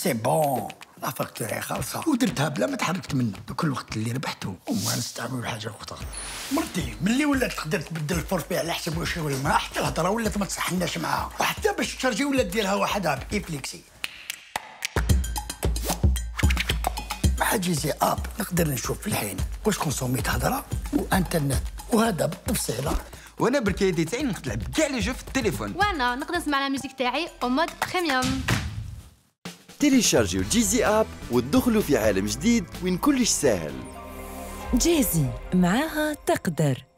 سي بون، لا فاكتوري خالصه ودرتها بلا ما تحركت منه. دوك الوقت اللي ربحته وما نستعملوا حاجه اخرى. مرتي ملي ولات تقدر تبدل الفورفي على حسب واش يقول الماء، حتى الهضره ولات ما تصحناش معاها، وحتى باش تشارجي ولا ديرها وحدها بإفليكسي. مع جيزي اب نقدر نشوف في الحين واش كونسوميت هضره وانترنت، وهذا بالتفصيله. وانا بركايدي تاعي نقدر نلعب كاع لي جو في التليفون، وانا نقدر نسمع لا ميوزيك تاعي او مود بريميوم. تيليشارجيو جيزي اب وتدخلوا في عالم جديد وين كلش ساهل. جيزي معاها تقدر.